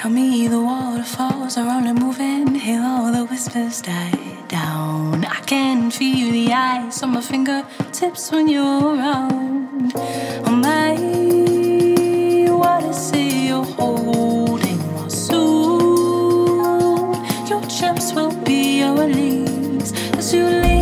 For me, the waterfalls are only moving, hear all the whispers die down. I can feel the ice on my fingertips when you're around. Oh my, what is it you're holding? Well, soon your chips will be your release as you leave.